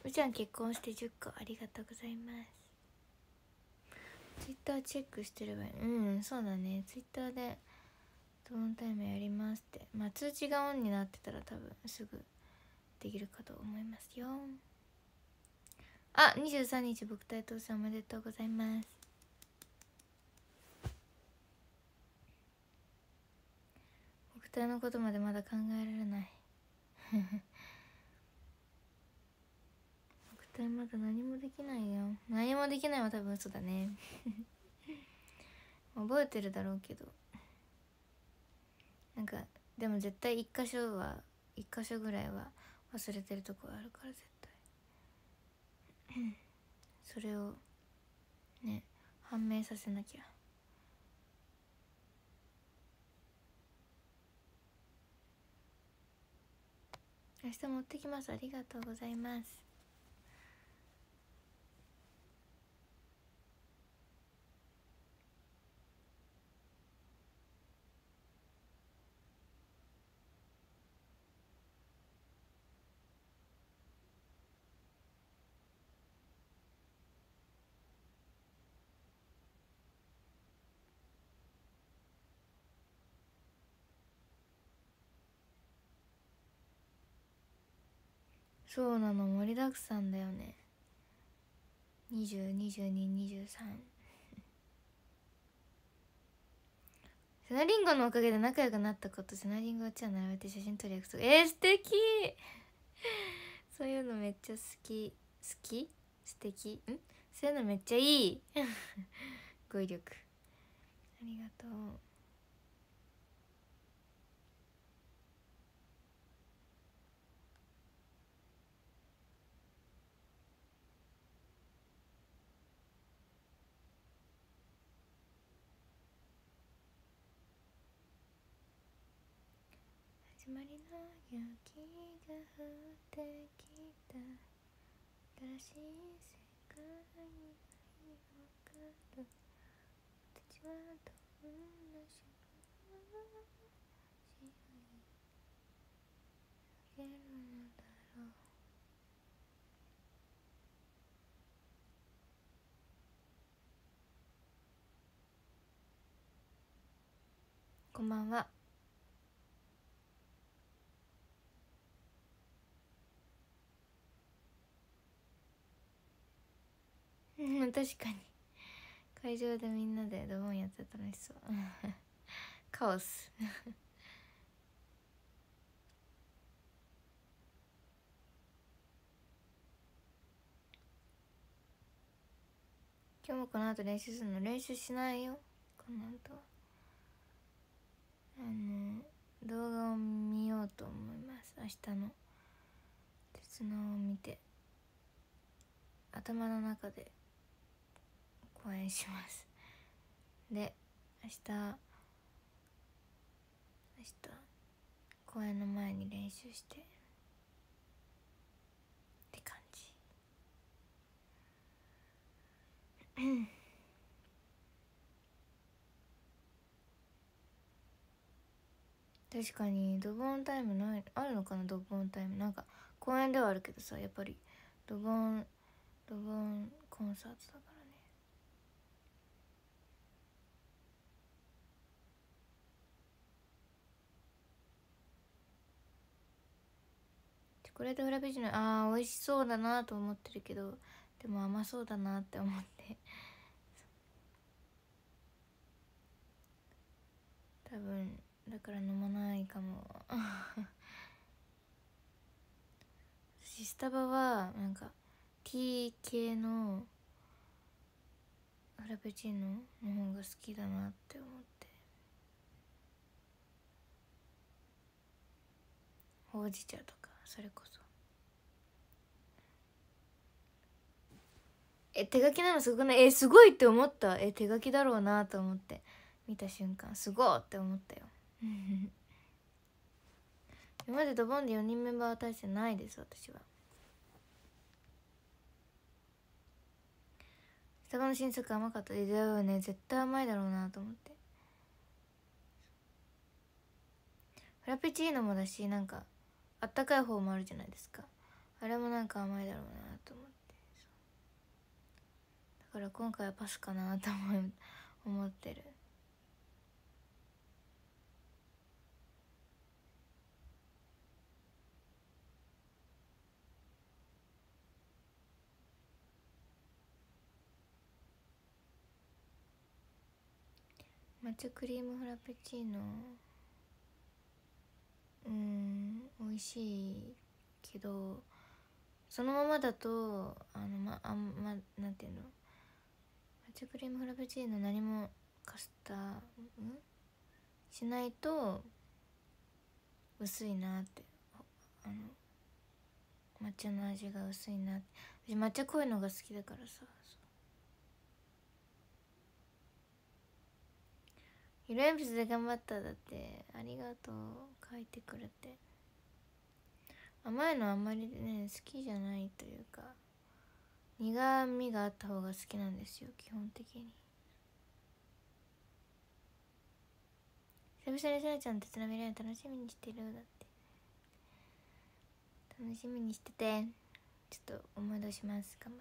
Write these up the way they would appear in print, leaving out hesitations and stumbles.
うちゃん結婚して10個ありがとうございます。ツイッターチェックしてればいい。うんそうだね、ツイッターでドボンタイムやりますって、まあ通知がオンになってたら多分すぐできるかと思いますよ。あ、23日僕対当選おめでとうございます。僕対のことまでまだ考えられない僕対まだ何もできないよ。何もできないは多分嘘だね覚えてるだろうけど、なんかでも絶対一箇所ぐらいは忘れてるとこあるから絶対それをね判明させなきゃ。明日持ってきます。ありがとうございます。そうなの、盛りだくさんだよね。20、22、23。セナリンゴのおかげで仲良くなったこと、セナリンゴうちは並べて写真撮る約束。素敵そういうのめっちゃ好き。素敵そういうのめっちゃいい語彙力ありがとう。始まりの雪が降ってきた、新しい世界が広がる、私はどんな仕事をし上げるのだろう。こんばんは。確かに会場でみんなでドボンやってたら楽しそうカオス今日もこの後練習するの？練習しないよ、この後は。動画を見ようと思います。明日の鉄のを見て頭の中で講演します。で明日公演の前に練習してって感じ確かにドボンタイムないあるのかな。ドボンタイムなんか公演ではあるけどさ、やっぱりドボンコンサートだからね。チョコレートフラペチーノ、美味しそうだなと思ってるけど、でも甘そうだなって思って多分だから飲まないかも私スタバはなんかティー系のフラペチーノの方が好きだなって思って、ほうじ茶とかそれこそ。手書きなのすごくない？すごいって思った。手書きだろうなと思って見た瞬間すごいって思ったよ今までドボンで4人メンバーは大してないです私は。スタバの新作甘かった。だよね、絶対甘いだろうなと思って。フラペチーノもだし、なんかあったかい方もあるじゃないですか。あれもなんか甘いだろうなから今回はパスかなと思ってる。抹茶クリームフラペチーノ、美味しいけど、そのままだとなんていうの、抹茶クリームフラペチーノ何もカスタしないと薄いなって、抹茶の味が薄いなって。私抹茶濃いのが好きだからさ。色鉛筆で頑張った。だってありがとう、書いてくれて。甘いのあんまりね好きじゃないというか、苦味があった方が好きなんですよ基本的に。久々にさなちゃんとつなげられるの楽しみにしてる。だって楽しみにしてて、ちょっと思い出します。頑張って。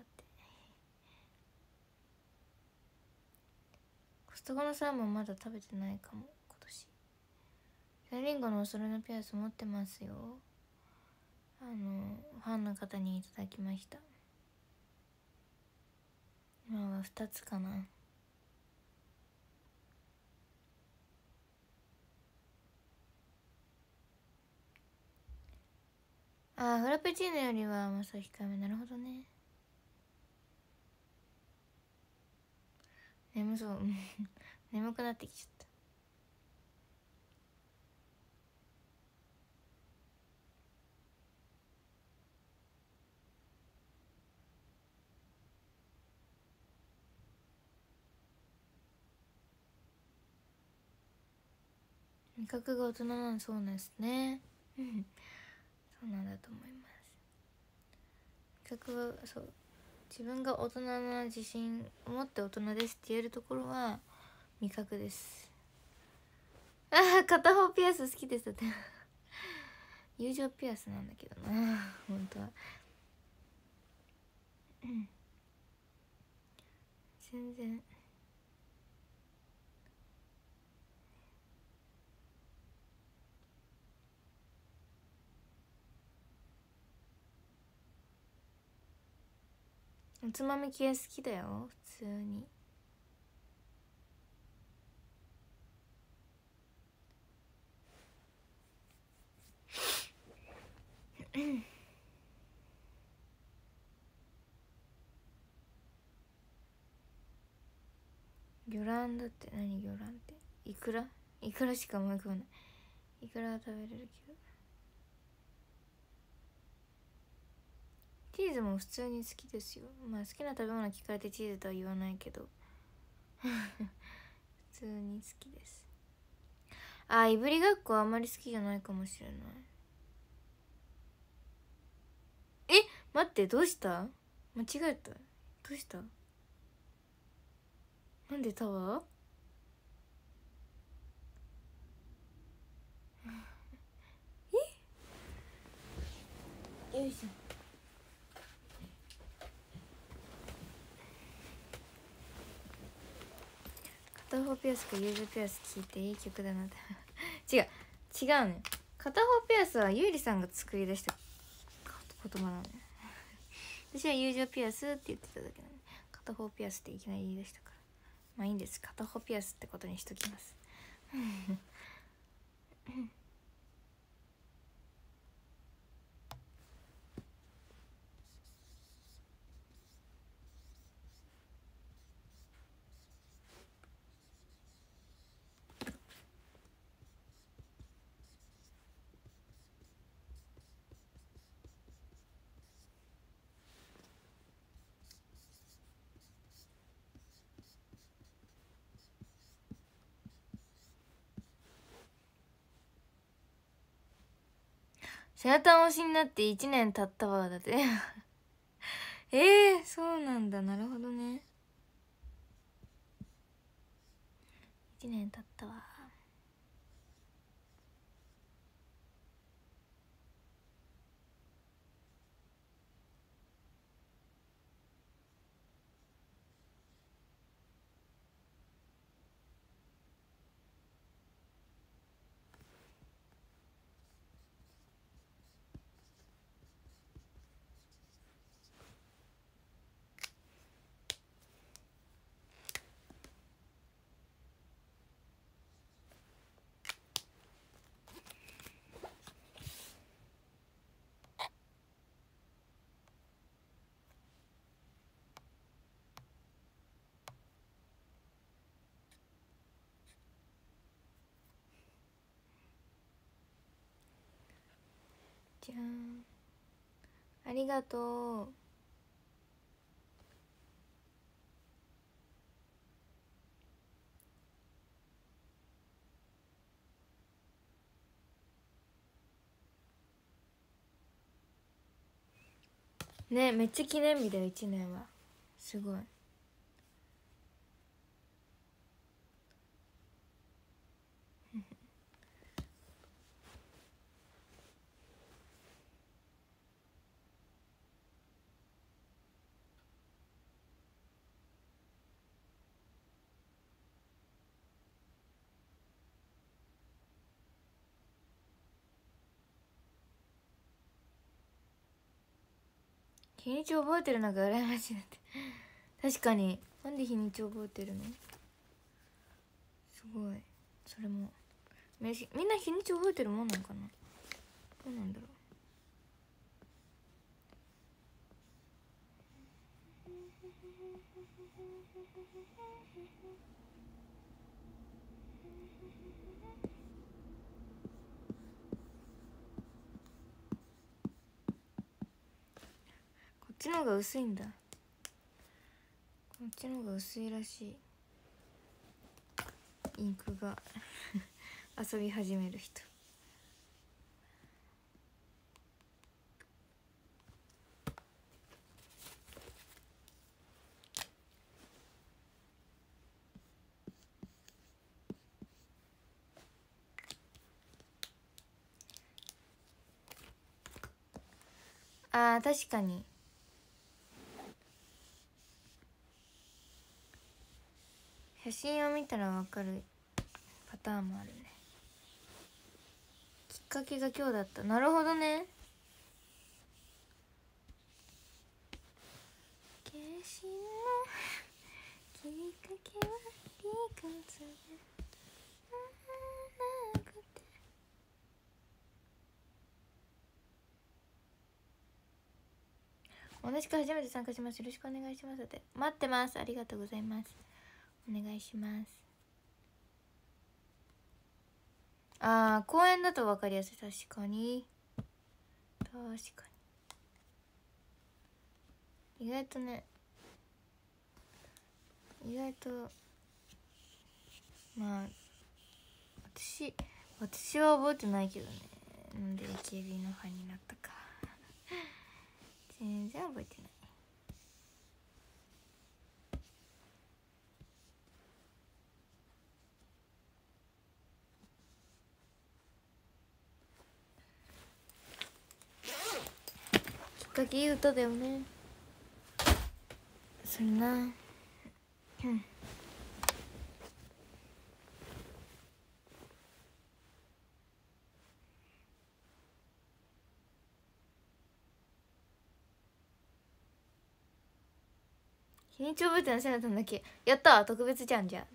コストコのサーモンまだ食べてないかも今年。サリンゴのお揃いのピアス持ってますよ。ファンの方にいただきました。今は2つかな。フラペチーノよりは甘さ控えめ。なるほどね。眠そう眠くなってきちゃった。味覚が大人なんそうなんですねそうなんだと思います。味覚が、そう、自分が大人な自信を持って大人ですって言えるところは味覚です。片方ピアス好きですって友情ピアスなんだけどな本当は全然おつまみ系好きだよ普通に魚卵だって。何魚卵って。イクラしか思い浮かばない。イクラは食べれるけど、チーズも普通に好きですよ。まあ好きな食べ物聞かれてチーズとは言わないけど普通に好きです。いぶりがっこあんまり好きじゃないかもしれない。待って、どうした？間違えた。どうした？なんでタワー？よいしょ。片方ピアスかユーズピアス聞いていい曲だなって違うね。片方ピアスはゆうりさんが作り出した言葉なのね私は友情ピアスって言ってただけなのに、片方ピアスっていきなり言い出したから、まあいいんです。片方ピアスってことにしときますセナタン推しになって1年経ったわ。だってそうなんだ。なるほどね。1年経ったわ。 ちゃんありがとう。ね、めっちゃ記念日だよ1年は。すごい。日にち覚えてるのが羨ましいなって。確かに。なんで日にち覚えてるの？すごい。それもみんな日にち覚えてるもんなんかな。どうなんだろう。こっちの方が薄いんだ。こっちの方が薄いらしい。インクが遊び始める人。あー確かに。写真を見たらわかるパターンもあるね。きっかけが今日だった。なるほどね。決心のきっかけは理屈でなくて。同じく初めて参加します。よろしくお願いしますって。待ってます。ありがとうございます。お願いします。ああ、公園だと分かりやすい。確かに。確かに。意外とね。意外と。まあ。私は覚えてないけどね。なんで AKB のファンになったか。全然覚えてない。きっかけいい歌だよね。それな。うん。日にち覚えてない。せなたんだけやった。特別じゃん。じゃ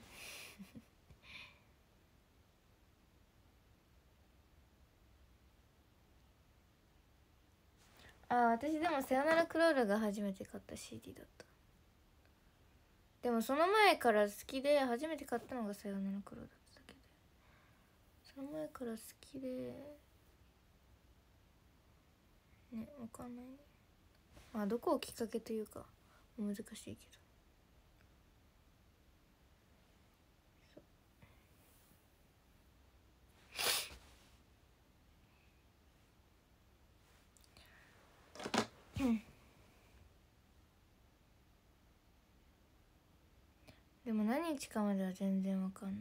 あ。私でも「さよならクロール」が初めて買った CD だった。でもその前から好きで、初めて買ったのが「さよならクロール」だったけど、その前から好きでね、わかんないね。まあどこをきっかけというか難しいけど。でも何日かまでは全然わかんない。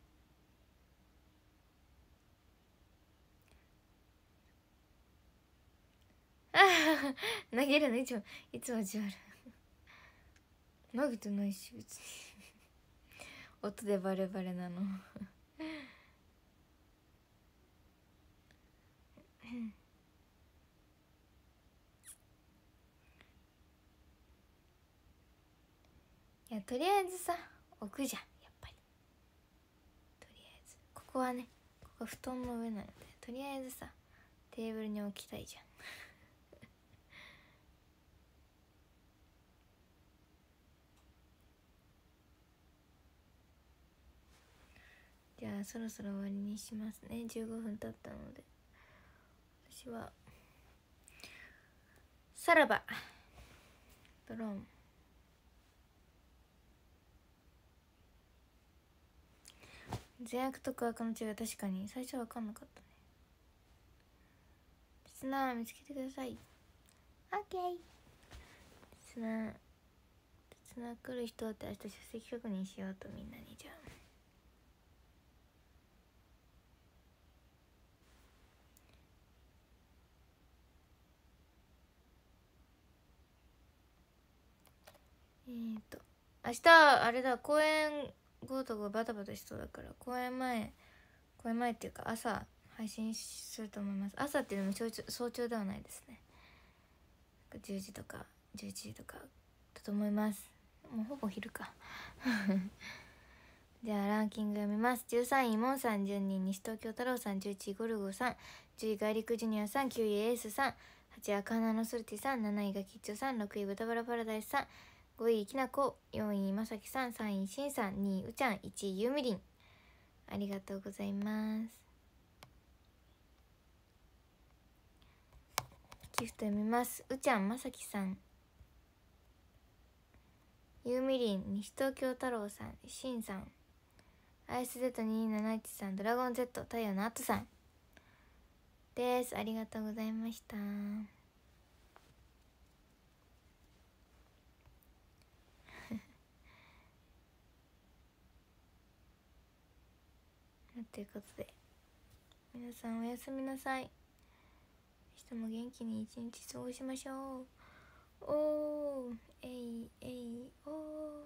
投げるのいつもじわる。投げてないし別に。音でバレバレなの。いやとりあえずさ置くじゃん、やっぱり。とりあえずここはね、ここは布団の上なので、とりあえずさテーブルに置きたいじゃん。じゃあそろそろ終わりにしますね。15分経ったので、私はさらばドローン。善悪と悪の違い、確かに最初は分かんなかったね。リスナー見つけてください。オッケー。リスナー来る人って明日出席確認しようと、みんなに。じゃあ明日あれだ、公演後とかバタバタしそうだから、公演前っていうか朝配信すると思います。朝っていうのも早朝ではないですね。10時とか11時とかだと思います。もうほぼ昼かじゃあランキング読みます。13位モンさん、12位西東京太郎さん、11位ゴルゴさん、10位ガーリックジュニアさん、9位エースさん、8位赤花のソルティさん、7位ガキッチョさん、6位豚バラパラダイスさん、5位きなこ、4位まさきさん、3位しんさん、2位うちゃん、1位ゆみりん。ありがとうございます。ギフト読みます。うちゃん、まさきさん、ゆみりん、西東京太郎さん、しんさん、ISZ2271 さん、ドラゴン Z、太陽のあとさんです。ありがとうございました。ということで皆さんおやすみなさい。明日も元気に一日過ごしましょう。おーえいえいおー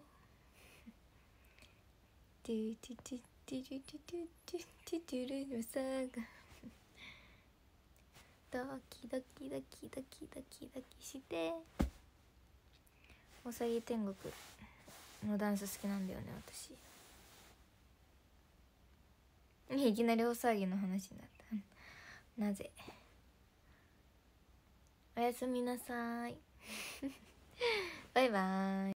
トゥトゥトゥトゥトゥトゥトゥトゥトゥルのさがドキドキドキドキドキドキしておさぎ天国のダンス好きなんだよね私。いきなり大騒ぎの話になったなぜ。おやすみなさいバイバーイ。